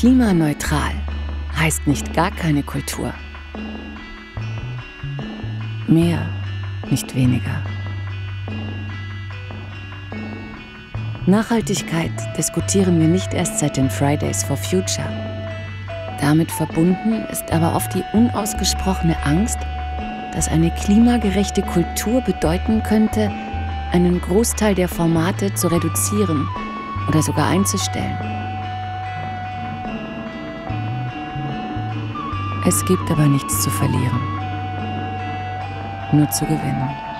Klimaneutral heißt nicht gar keine Kultur. Mehr, nicht weniger. Nachhaltigkeit diskutieren wir nicht erst seit den Fridays for Future. Damit verbunden ist aber oft die unausgesprochene Angst, dass eine klimagerechte Kultur bedeuten könnte, einen Großteil der Formate zu reduzieren oder sogar einzustellen. Es gibt aber nichts zu verlieren, nur zu gewinnen.